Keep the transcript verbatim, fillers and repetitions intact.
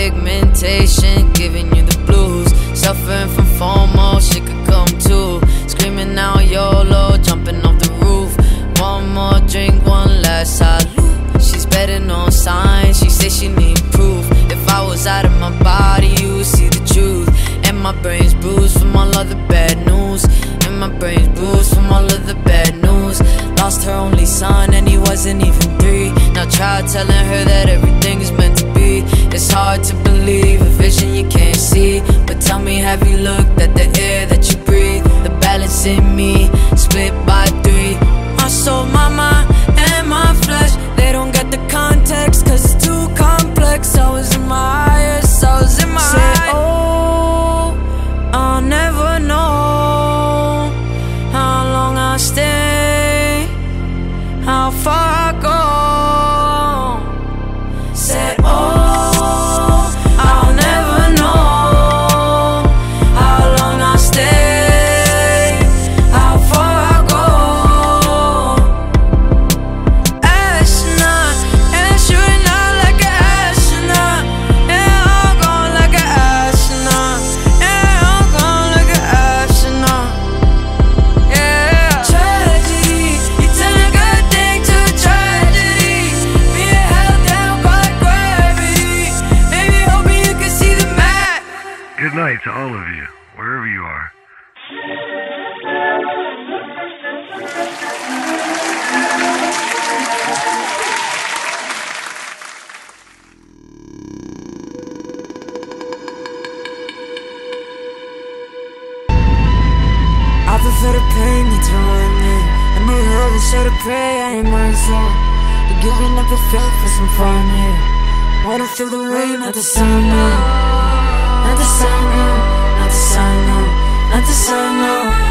pigmentation, giving you the blues. Suffering from FOMO, shit could come too. Screaming out YOLO, jumping off the roof. One more drink, one last salute. She's betting on signs, she says she need proof. If I was out of my body, you would see the truth. And my brain's bruised from all of the bad news. And my brain's bruised from all of the bad news. Lost her only son and he wasn't even three. Now try telling her that everything is meant to be. It's hard to believe, a vision you can't see. But tell me, have you looked at the air that you breathe? The balance in me, split by three. My soul, my mind, and my flesh, they don't get the context, cause it's too complex. I was in my highest, I was in my Say, oh, I'll never know how long I'll stay, how far I go. Said, oh, I'll never know how long I'll stay, how far I go. Astronaut, and shooting out like an astronaut. Yeah, I'm going like an astronaut. Yeah, I'm going like an astronaut. Yeah. Tragedy, you turn a good thing to a tragedy. Being held down by gravity. Maybe hoping you can see the map. Good night to all of you, wherever you are. I prefer the pain than to run in. I need love instead of pray, I ain't my soul. You're giving up the faith for some fun, yeah. Wanna feel the rain, not the sun, no. Not the sun, no. Not the sun, no. Not the sun, no.